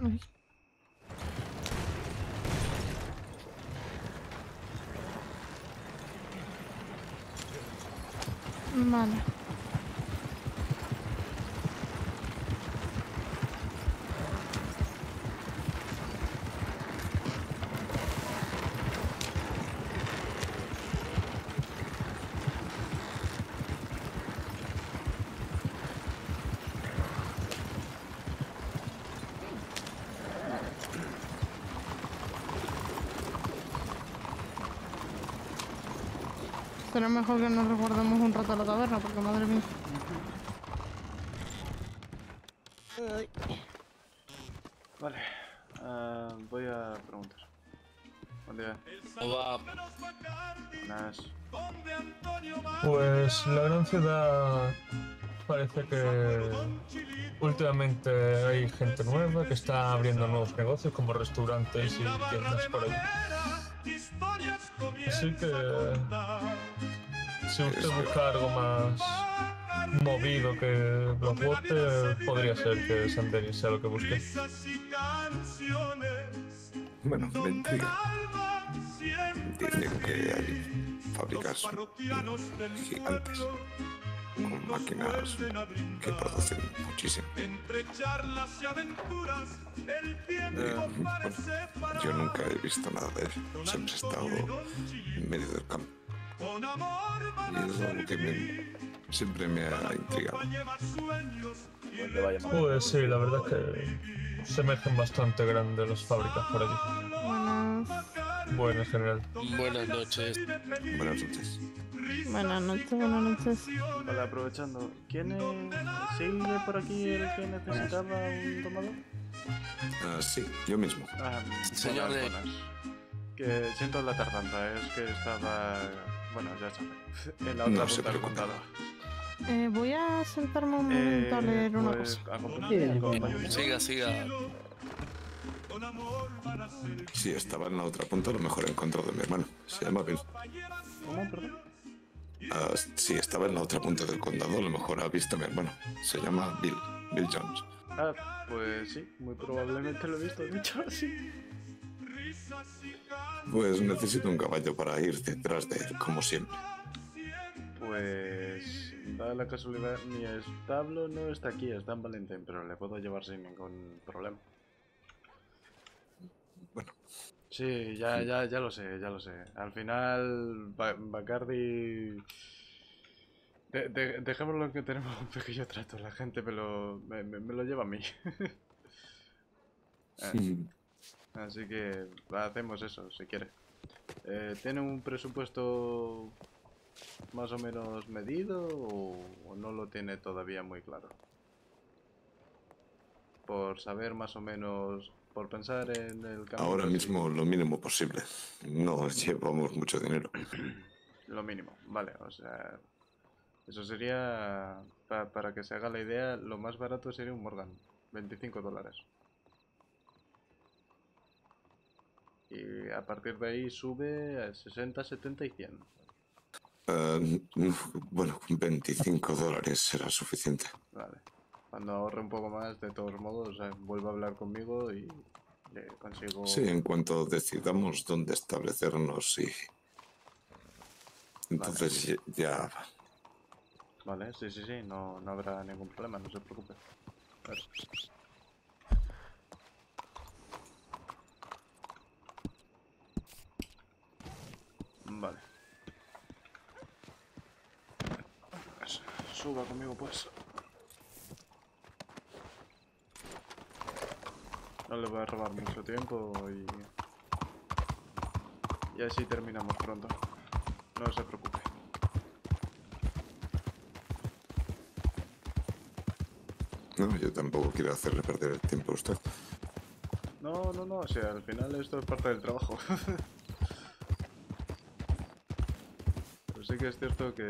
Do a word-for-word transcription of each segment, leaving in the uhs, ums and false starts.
Uy. Vale. Será mejor que nos resguardemos un rato a la taberna, porque madre mía. Ay. Vale, uh, voy a preguntar. Buen día. Hola. Buenas. Pues la gran ciudad parece que últimamente hay gente nueva que está abriendo nuevos negocios como restaurantes y tiendas por ahí. Así que si usted busca algo más movido que Blackwater, podría ser que Saint Denis sea lo que busque. Bueno, me intriga. Dicen que hay fábricas gigantes con máquinas que producen muchísimo. Eh, bueno, yo nunca he visto nada de eso. Siempre he estado en medio del campo. Y es algo que me, siempre me ha intrigado. Pues sí, la verdad es que se me hacen bastante grandes las fábricas por allí. Buenas. Bueno, en general. Buenas noches. Buenas noches. Buenas noches, buenas noches. Vale, aprovechando. ¿Quién es? ¿Sigue por aquí el que necesitaba un domador? Ah, sí, yo mismo. Ah, Señor de... buenas. Que siento la tardanza, es que estaba... Bueno, ya sabe. En la otra No se punta del preocupe. condado. Eh, voy a sentarme un momento a leer una pues, cosa. acompáñame, acompáñame. Siga, siga. Sí, estaba en la otra punta, a lo mejor he encontrado a mi hermano. Se llama Bill. ¿Cómo, perdón? Ah, sí, estaba en la otra punta del condado, a lo mejor ha visto a mi hermano. Se llama Bill, Bill Jones. Ah, pues sí, muy probablemente lo he visto, de hecho, sí. Pues necesito un caballo para ir detrás de él, como siempre. Pues, dada la casualidad, mi establo no está aquí, está en Valentín, pero le puedo llevar sin ningún problema. Bueno. Sí, ya, ya, ya lo sé, ya lo sé. Al final, Ba- Bacardi... De, de, dejémoslo en que tenemos un pequeño trato, la gente me lo, me, me, me lo lleva a mí. Eh, Así que hacemos eso, si quiere. Eh, ¿Tiene un presupuesto más o menos medido o, o no lo tiene todavía muy claro? Por saber más o menos, por pensar en el camino. Ahora mismo lo mínimo posible. No llevamos mucho dinero. Lo mínimo, vale, o sea... Eso sería, pa, para que se haga la idea, lo más barato sería un Morgan, veinticinco dólares. Y a partir de ahí sube a sesenta, setenta y cien. Uh, bueno, veinticinco dólares será suficiente. Vale. Cuando ahorre un poco más, de todos modos, eh, vuelva a hablar conmigo y le consigo... Sí, en cuanto decidamos dónde establecernos y... Entonces vale. ya... Vale, sí, sí, sí, no, no habrá ningún problema, no se preocupe. A ver. Vale. Pues, suba conmigo, pues. No le voy a robar mucho tiempo y... Y así terminamos pronto. No se preocupe. No, yo tampoco quiero hacerle perder el tiempo a usted. No, no, no, o sea, al final esto es parte del trabajo. Pero sí que es cierto que,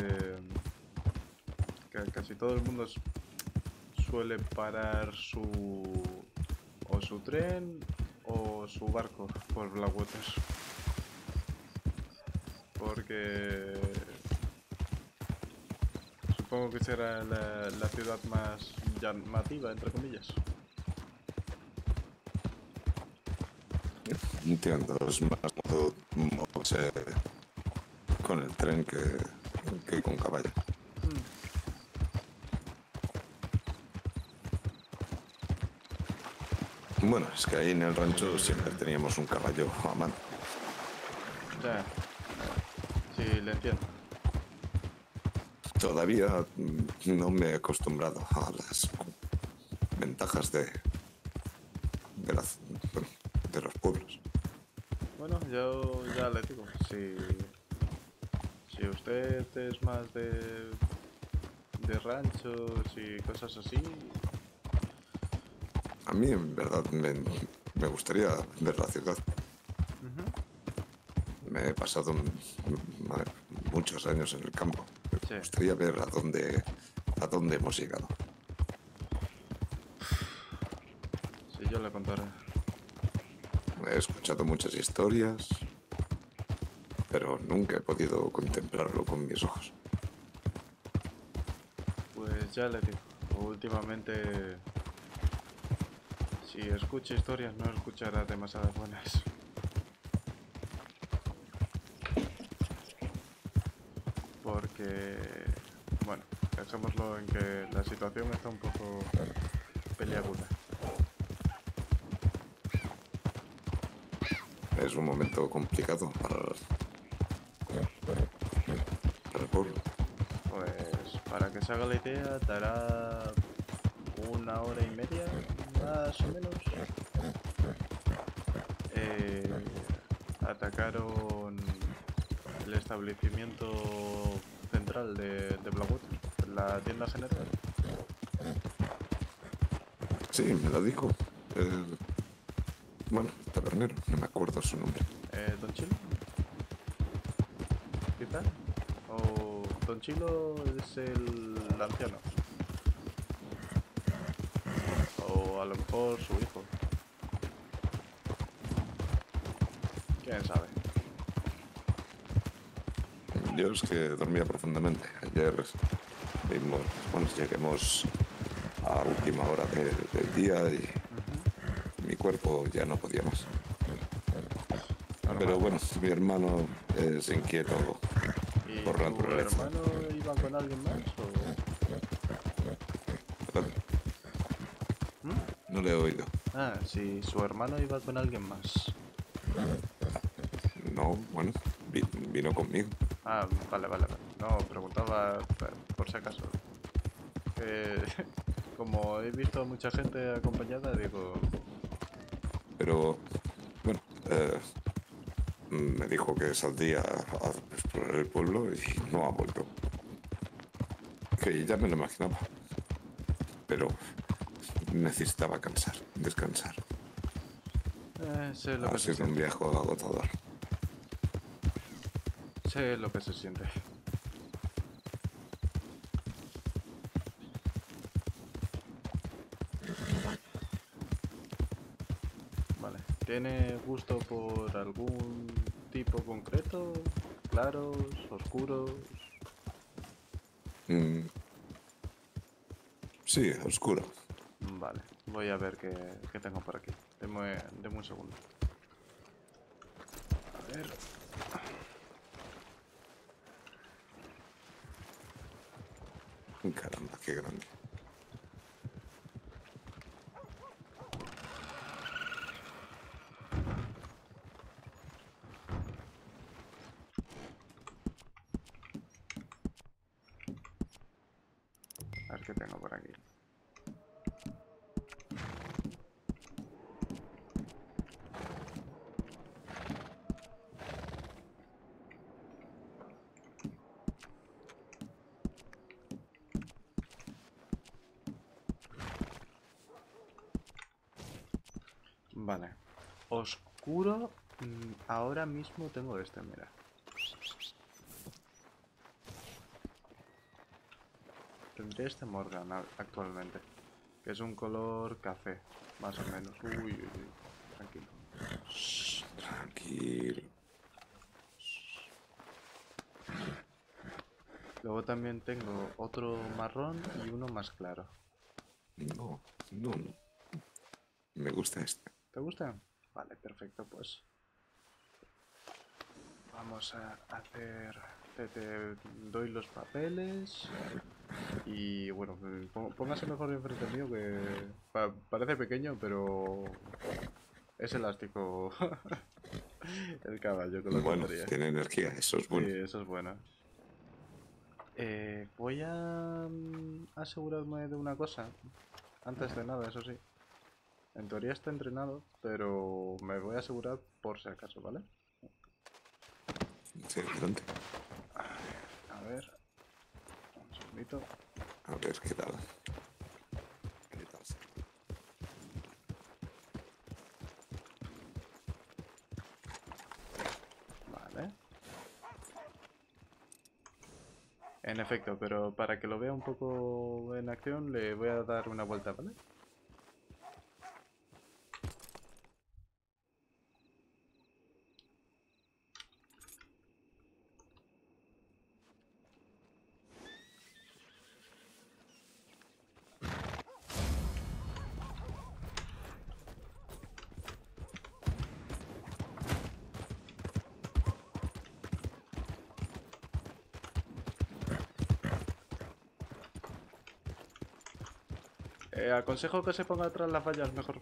que casi todo el mundo suele parar su... o su tren o su barco por Blackwater. Porque... supongo que será la, la ciudad más llamativa, entre comillas. Entiendo, es más cómodo moverse con el tren que, que con caballo. Bueno, es que ahí en el rancho siempre teníamos un caballo a mano. Ya. Sí, le entiendo. Todavía mm, no me he acostumbrado a las ventajas de, de, las, bueno, de los pueblos. Bueno, yo ya le digo, si, si usted es más de, de ranchos y cosas así, A mí, en verdad, me, me gustaría ver la ciudad. Me he pasado m- m- muchos años en el campo. Sí. Me gustaría ver a dónde, a dónde hemos llegado. si yo le contaré. He escuchado muchas historias, pero nunca he podido contemplarlo con mis ojos. Pues ya le digo, últimamente, si escucha historias no escuchará demasiadas buenas. Porque, bueno, dejémoslo en que la situación está un poco peliaguda. Es un momento complicado para, para el pueblo. Pues para que se haga la idea, dará una hora y media, más o menos. Eh, atacaron el establecimiento central de, de Blackwater, la tienda general. Sí, me lo dijo. El, bueno, tabernero, no me acuerdo su nombre. Eh, ¿Don Chilo? ¿Quizá? ¿O Don Chilo es el anciano? O a lo mejor su hijo. ¿Quién sabe? Yo es que dormía profundamente. Ayer vimos, bueno, lleguemos a última hora de- del día y mi cuerpo ya no podía más. Pero bueno, mi hermano es inquieto ¿Y por tu naturaleza. hermano iba con alguien más? O... No le he oído. Ah, si su hermano iba con alguien más. No, bueno, vi- vino conmigo. Ah, vale, vale, vale. No, preguntaba eh, por si acaso. Eh, como he visto a mucha gente acompañada, digo... Pero, bueno, eh, me dijo que saldría a explorar el pueblo y no ha vuelto. Que ya me lo imaginaba. Pero necesitaba cansar, descansar. Eh, sé lo Ha que se sido un siente. viaje agotador. Sé lo que se siente. Vale. ¿Tiene gusto por algún tipo concreto? ¿Claros? ¿Oscuros? Mm. Sí, oscuro. Vale. Voy a ver qué, qué tengo por aquí. Deme, deme un segundo. A ver... Caramba, qué grande. A ver qué tengo por aquí. Vale. Oscuro. mm, Ahora mismo tengo este, mira. Tendría este Morgan a- actualmente. Que es un color café, más o menos. Uy, uy, uy. Tranquilo. Tranquilo. Luego también tengo otro marrón y uno más claro. No, no, no. Me gusta este. ¿Te gustan? Vale, perfecto, pues. vamos a hacer... Te, te doy los papeles y bueno, pó- póngase mejor enfrente mío que pa- parece pequeño, pero es elástico el caballo con la Bueno, tontería. tiene energía, eso es bueno. Sí, eso es bueno. Eh, voy a mm, asegurarme de una cosa, antes de nada, eso sí. En teoría está entrenado, pero me voy a asegurar por si acaso, ¿vale? Sí, adelante. A ver, un segundito. A ver qué tal. ¿Qué tal? Vale. En efecto, pero para que lo vea un poco en acción le voy a dar una vuelta, ¿vale? Eh, aconsejo que se ponga atrás las vallas mejor.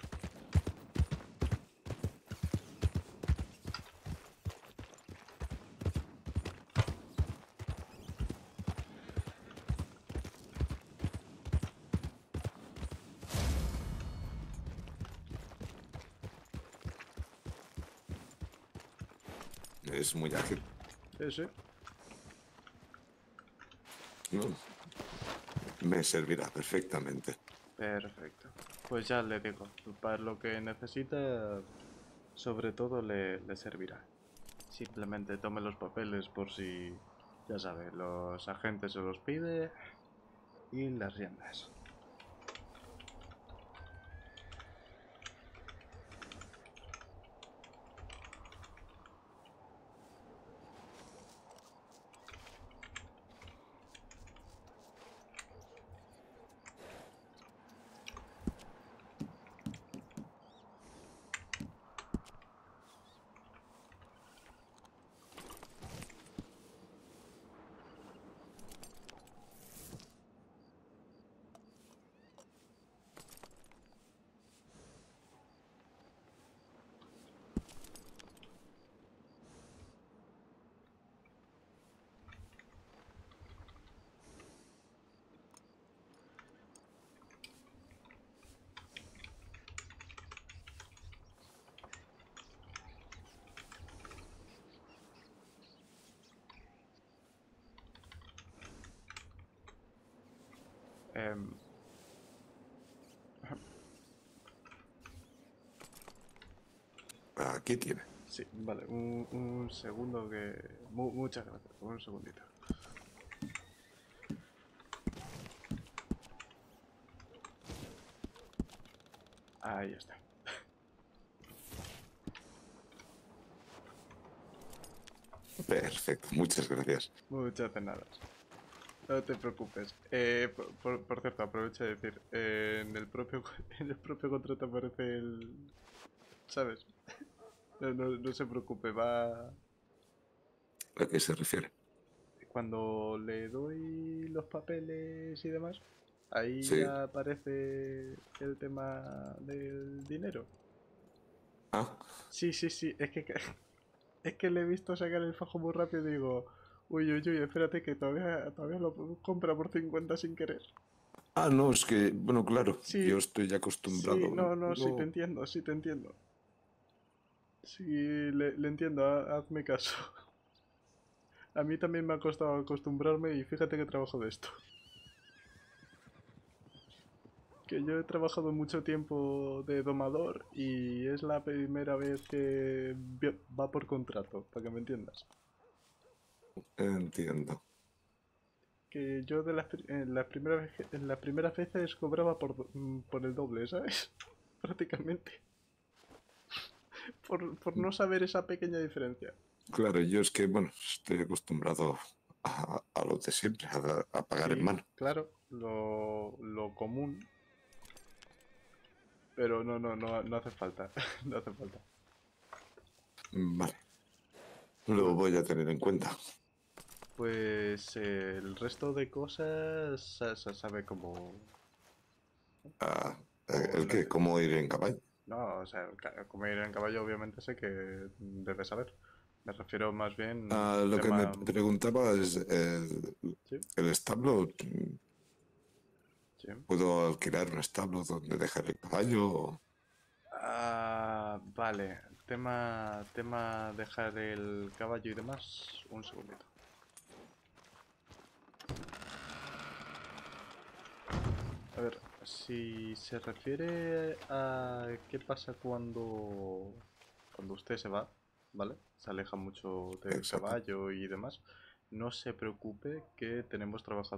Es muy ágil. Sí, sí. No, me servirá perfectamente. Perfecto. Pues ya le digo, para lo que necesita, sobre todo le, le servirá. Simplemente tome los papeles por si, ya sabe, los agentes se los pide y las riendas. Em, Aquí tiene. sí, vale, un, un segundo que... mu- muchas gracias, un segundito. Ahí está. Perfecto, muchas gracias. Muchas de nada. No te preocupes. Eh, por, por- por cierto, aprovecho de decir, eh, en el propio en el propio contrato aparece el... ¿Sabes? No, no, no se preocupe, va... ¿A qué se refiere? Cuando le doy los papeles y demás, ahí Sí. ya aparece el tema del dinero. Ah, Sí, sí, sí, es que es que le he visto sacar el fajo muy rápido y digo, uy, uy, uy, espérate que todavía, todavía lo compra por cincuenta sin querer. ah, no, es que, bueno, claro, Sí, yo estoy ya acostumbrado. sí, no, no, sí te No, entiendo, sí te entiendo. Sí, le, le entiendo, ha- hazme caso. A mí también me ha costado acostumbrarme y fíjate que trabajo de esto. Que yo he trabajado mucho tiempo de domador y es la primera vez que vi- va por contrato, para que me entiendas. entiendo. Que yo de las, pri- en las primeras vez- en las primeras veces cobraba por, do- mm, por el doble, ¿sabes? Prácticamente. Por, por no saber esa pequeña diferencia. Claro, yo es que, bueno, estoy acostumbrado a, a lo de siempre, a, a pagar en Sí, mano. claro, lo, lo común. Pero no, no, no, no hace falta. No hace falta. Vale. Lo voy a tener en cuenta. Pues eh, el resto de cosas sa- sa- sabe cómo... Ah, eh, ¿el qué? ¿Cómo ir en caballo? No, o sea, ca- como ir en caballo obviamente sé que debe saber. Me refiero más bien Ah, al lo que me tema... preguntaba es el, Sí, el establo. sí. ¿Puedo alquilar un establo donde dejar el caballo? o- Ah, vale. Tema, tema dejar el caballo y demás. Un segundito. A ver, si se refiere a qué pasa cuando, cuando usted se va, ¿vale? Se aleja mucho del Exacto. caballo y demás. No se preocupe que tenemos trabajadores